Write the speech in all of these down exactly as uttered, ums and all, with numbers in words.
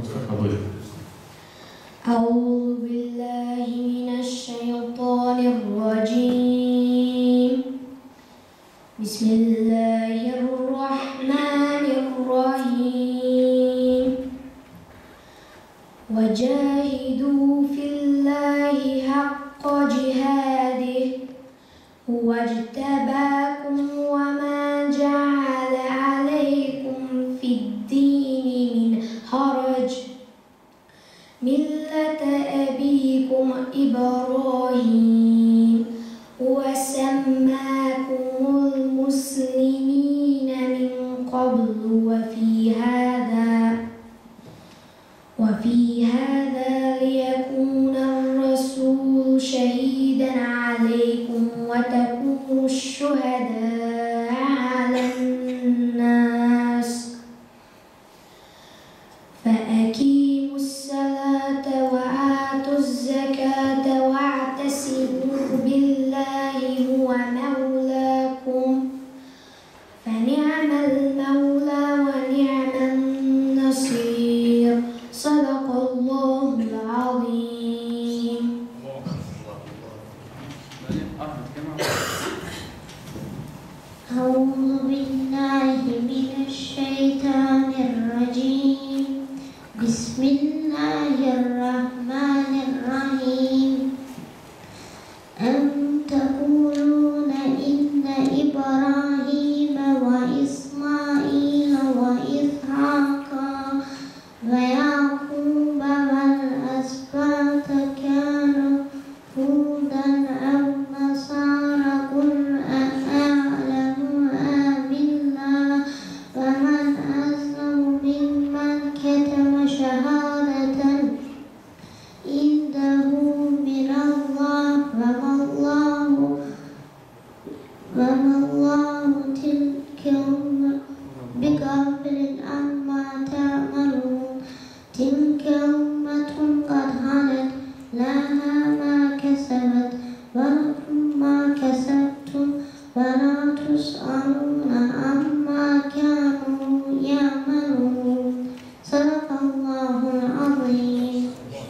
Mustafa Bujur. أعوذ بالله من الشيطان الرجيم. بسم الله الرحمن الرحيم. وجاهدوا في الله حق جهاده هو اجتباكم وما جعل عليكم في الدين من حرج ملة أبيكم إبراهيم وسماكم المسلمين من قبل وفي هذا وفي هذا ليكون الرسول شهيدا عليكم وتكونوا الشهداء على الناس فأقيموا الصلاة وآتوا الزكاة واعتصموا بالله هو مولاكم فنعم المولى ونعم النصير. صدق الله العظيم. أعوذ بالله من الشيطان الرجيم. بسم الله الرحمن الرحيم. أم تقولون إن إبراهيم وإسماعيل وإسحاق ويعقوب والأسباط كانوا هودا أو نصارى قل أعلم أم الله ومن أظلم ممن كتم شهادة عنده من الله وما الله وما الله تلك بغافل عما تعملون. تلك أمة قد خلت لها ما كسبت ولكم ما كسبتم ولا تسألون عما كانوا يعملون. صدق الله العظيم.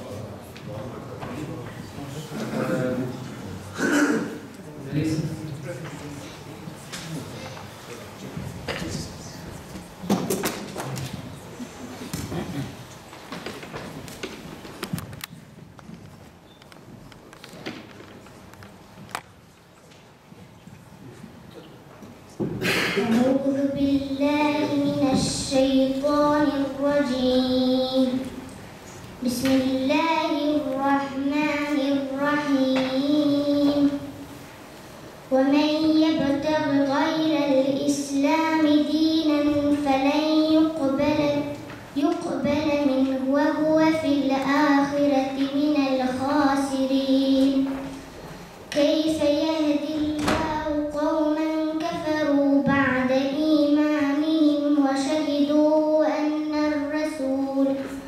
أعوذ بالله من الشيطان الرجيم. بسم الله الرحمن الرحيم. ومن يبتغ غير الإسلام دينا فلن يقبل يقبل منه وهو في الآخرة من الخاسرين. كيف يهدي الله قوما كفروا بعد إيمانهم وشهدوا أن الرسول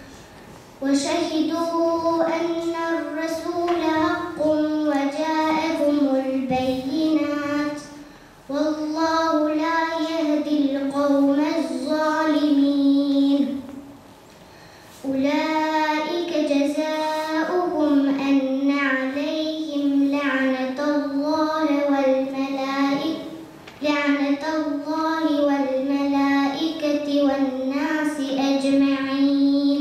وشهدوا أن الرسول حق وجاءهم البينات والله لا يهدي القوم الظالمين. أولئك جزاؤهم أن عليهم لعنة الله والملائكة لعنة الله والملائكة والناس أجمعين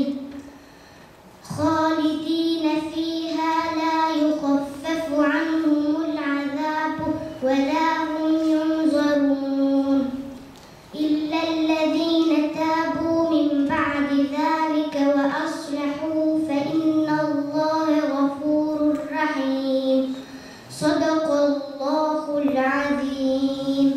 خالدين فيها لا يخفف عنهم العذاب ولا هم ينظرون إلا الذين تابوا من بعد ذلك وأصلحوا فإن الله غفور رحيم. صدق الله العظيم.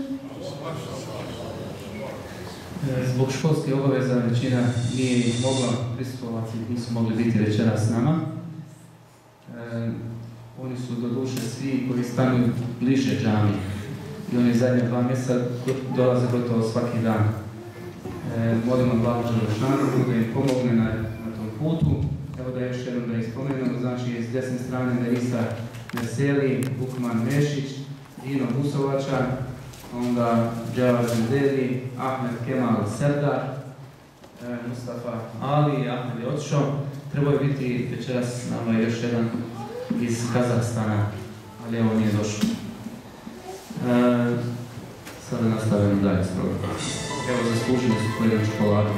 Zbog školske obaveza većina nije mogla prisustvovati, nisu mogli biti večeras s nama. E, oni su doduše svi koji stanuju bliže džami i oni zadnje dva mjeseca dolaze gotovo svaki dan. E, molimo Allahu dželešanu da im pomogne na, na tom putu. Evo da još jednom da ih spomenemo, znači s desne strane Nerisa Meseli, Bukman Mešić, Dino Busovača, onda Džava Zendeli, Ahmed Kemal Serdar, Mustafa Ali, Ahmed je otišao, trebao je biti večeras s nama još jedan iz Kazahstana, ali evo nije došao. E, sada nastavimo dalje s programom. Evo, zaslužili su pojedinu čokoladu.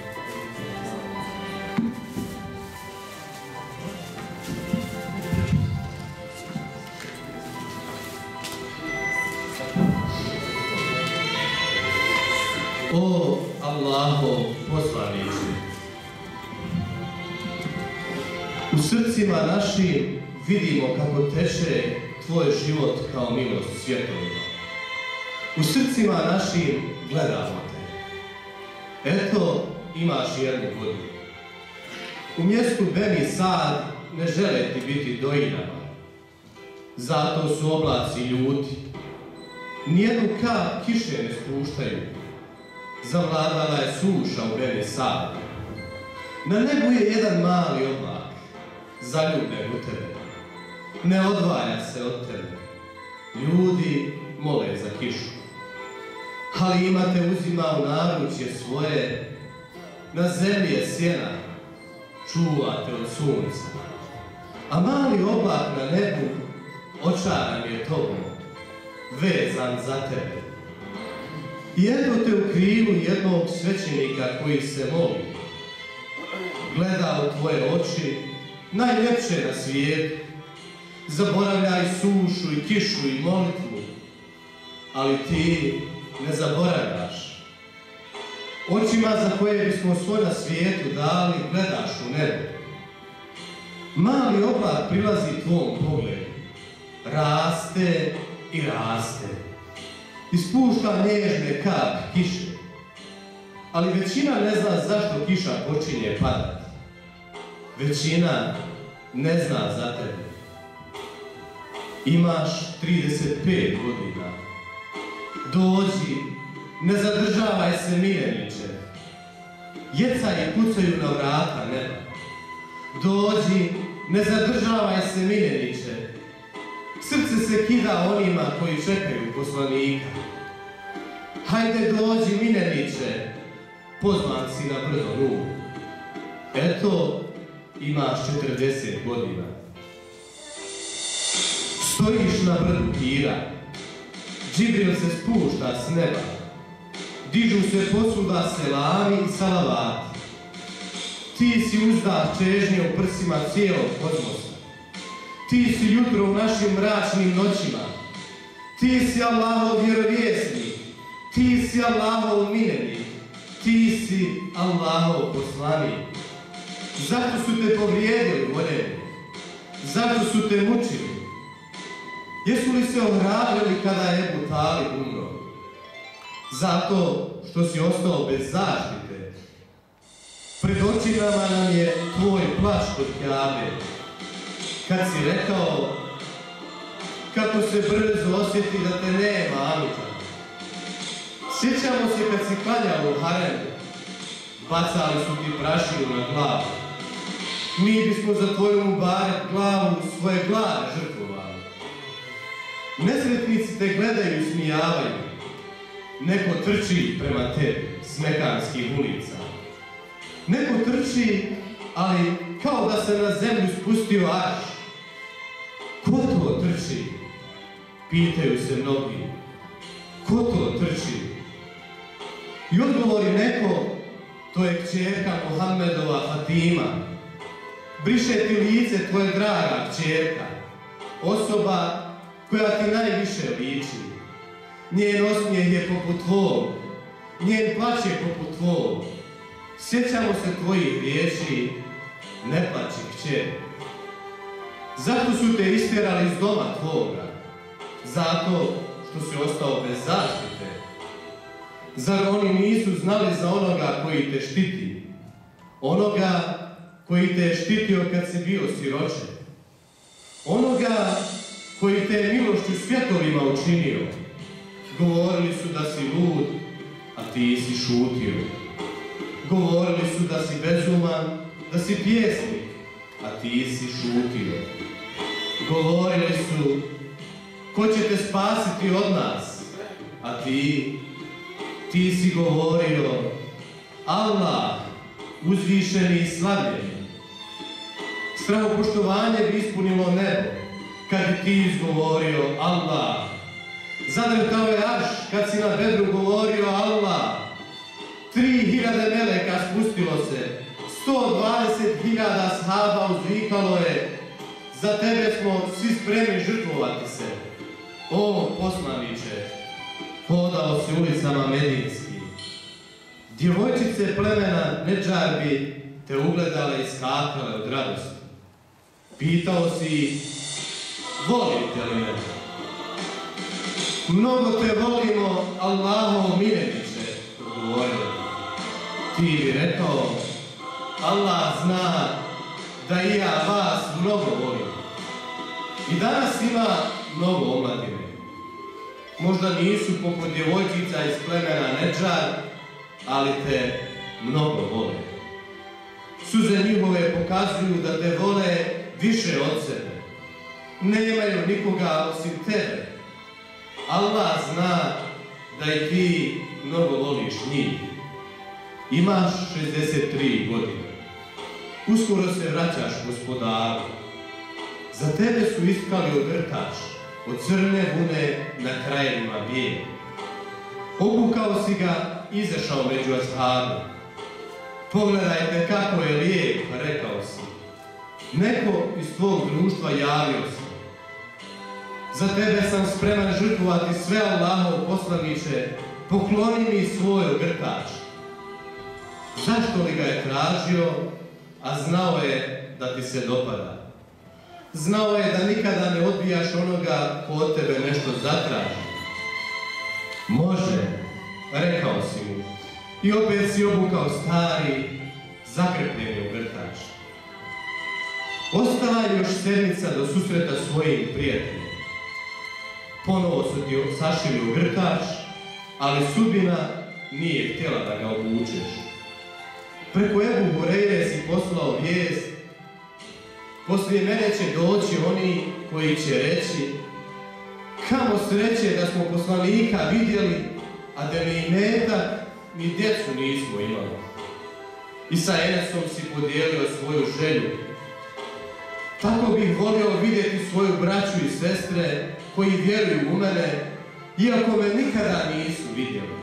O Allaho poslaniče, u srcima našim vidimo kako teče tvoj život kao milost svjetovima. U srcima našim gledamo te. Eto, imaš jednu godinu. U mjestu Beni Sad ne žele ti biti doinama. Zato su oblaci ljuti. Nijednu kap kiše ne spuštaju. Zavladala je suša u Beni Sadu. Na nebu je jedan mali oblak, zaljubljen u tebe. Ne odvaja se od tebe. Ljudi mole za kišu. Halima te uzima u naručje svoje, na zemlji je sjena, čuva te od sunca. A mali oblak na nebu očaran je tobom, vezan za tebe. I eto te u krilu jednog svećenika koji se moli. Gleda u tvoje oči, najljepše na svijetu. Zaboravljaj sušu i kišu i molitvu, ali ti ne zaboravljaš. Očima za koje bismo svoj na svijetu dali, gledaš u nebo. Mali oblak prilazi tvom pogledu, raste i raste. Ispušta nježne kap kiše, ali većina ne zna zašto kiša počinje padati. Većina ne zna za tebe. Imaš trideset pet godina. Dođi, ne zadržavaj se miljeniče. Jecaji kucaju na vrata neba. Dođi, ne zadržavaj se miljeniče. Srce se kida onima koji čekaju poslanika. Hajde dođi miljeniče, pozvan si na brdo Nur. Eto, imaš četrdeset godina. Stojiš na brdu Hira. Džibril se spušta s neba. Dižu se posuda selami i salavati. Ti si uzdah čežnje u prsima cijelog kozmosa. Ti si jutro u našim mračnim noćima. Ti si Allahov vjerovjesnik. Ti si Allahov miljenik. Ti si Allahov poslanik. Zašto su te povrijedili, voljeni? Zašto su te mučili? Jesu li se ohrabrili kada je Ebu Talib umro? Zato što si ostao bez zaštite. Pred očima nam je tvoj plač kod Kjabe. Kad si rekao kako se brzo osjeti da te nema, Amidža. Sjećamo se kad si klanjao u haremu. Bacali su ti prašinu na glavu. Mi bismo za tvoju mubarek glavu svoje glave žrtvovali. Nesretnici te gledaju i smijavaju. Neko trči prema tebi s mekanskih ulica. Neko trči, ali kao da se na zemlju spustio arš. Ko to trči? Pitaju se mnogi. Ko to trči? I odgovori neko, to je kćerka Muhammedova Fatima. Briše ti lice tvoje draga kćerka, osoba koja ti najviše liči. Njen osmijeh je poput tvoj, njen plać je poput tvoj. Sjećamo se tvojih riječi, ne plaći kćer. Zato su te istjerali iz doma tvoga, zato što si ostao bez zaštite. Zar oni nisu znali za onoga koji te štiti? Onoga koji te je štitio kad si bio siroče. Onoga koji te je milošću svjetovima učinio. Govorili su da si lud, a ti si šutio. Govorili su da si bezuman, da si pjesnik, a ti si šutio. Govorili su, ko će te spasiti od nas, a ti, ti si govorio, Allah, uzvišeni i slavljeni. Strahopoštovanje bi ispunilo nebo kad bi ti izgovorio Allah. Zadrhtao je arš kad si na bedru govorio Allah. Tri hiljade meleka spustilo se, sto dvadeset hiljada sahaba uzvikalo je, za tebe smo svi spremni žrtvovati se. O poslaniče, hodao si ulicama Medinski. Djevojčice plemena Nedžarbi te ugledale i skakale od radosti. Pitao si, volite li me? Mnogo te volimo, Allahov miljeniče, odgovorio. Ti bi rekao, Allah zna da i ja vas mnogo volim. I danas ima mnogo omladine. Možda nisu poput djevojčica iz plemena Nedžar, ali te mnogo vole. Suze njihove pokazuju da te vole više od sebe. Nemaju nikoga osim tebe. Allah zna da i ti mnogo voliš njih. Imaš šezdeset tri godine. Uskoro se vraćaš Gospodaru. Za tebe su iskali ogrtač od crne vune na krajevima bijeli. Obukao si ga, izašao među ashabe. Pogledajte kako je lijep, rekao si. Neko iz tvog društva javio se. Za tebe sam spreman žrtvovati sve, Allahov poslaniče, pokloni mi svoj ogrtač. Zašto li ga je tražio, a znao je da ti se dopada? Znao je da nikada ne odbijaš onoga ko od tebe nešto zatraži. Može, rekao si mu, i opet si obukao stari, zakrpljeni ogrtač. Ostala je još sedmica do susreta svojim prijateljima. Ponovo su ti sašili ogrtač, ali sudbina nije htjela da ga obučeš. Preko Ebu Hureyre si poslao vijest, poslije mene će doći oni koji će reći, kamo sreće da smo poslanika vidjeli, a da ni imetak, ni djecu nismo imali. I sa Enesom si podijelio svoju želju. Tako bih volio vidjeti svoju braću i sestre koji vjeruju u mene, iako me nikada nisu vidjeli.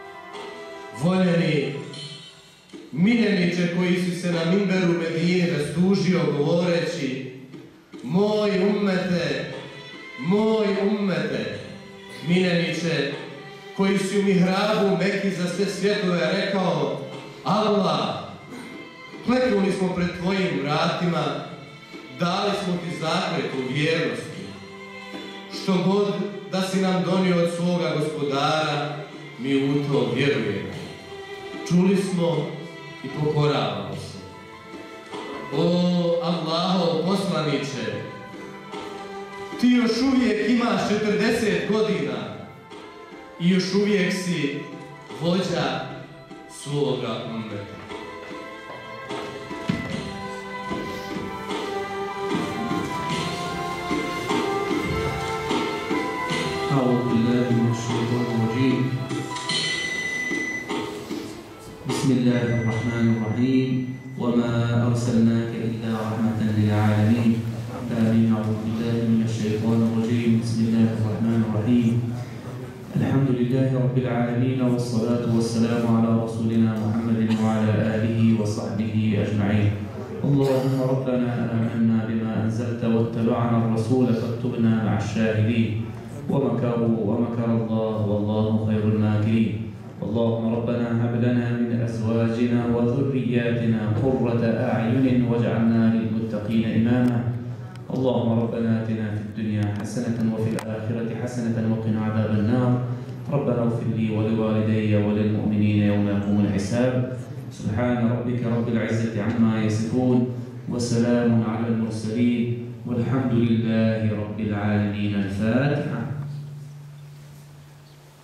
Voljeni miljeniče koji si se na minberu Medine rastužio govoreći, moj ummete, moj ummete, miljeniče koji si u mihrabu Meki za sve svjetove rekao, Allah, kleknuli smo pred tvojim vratima, dali smo ti zakletu vjernosti. Što god da si nam donio od svoga Gospodara, mi u to vjerujemo. Čuli smo i pokoravamo se. O Allahov poslaniče, ti još uvijek imaš četrdeset godina i još uvijek si vođa svoga ummeta. أعوذ بالله من الشيطان الرجيم. بسم الله الرحمن الرحيم. وما أرسلناك إلا رحمة للعالمين. آمين. أعوذ بالله من الشيطان الرجيم. بسم الله الرحمن الرحيم. الحمد لله رب العالمين والصلاة والسلام على رسولنا محمد وعلى آله وصحبه أجمعين. اللهم ربنا آمنا بما أنزلت واتبعنا الرسول فاكتبنا مع الشاهدين. ومكروا ومكر الله والله خير الماكرين. اللهم ربنا هب لنا من أزواجنا وذرياتنا قرة أعين واجعلنا للمتقين إماما. اللهم ربنا آتنا في الدنيا حسنة وفي الآخرة حسنة وقنا عذاب النار. ربنا اغفر لي ولوالدي وللمؤمنين يوم يقوم الحساب. سبحان ربك رب العزة عما يصفون وسلام على المرسلين والحمد لله رب العالمين. الفاتحة.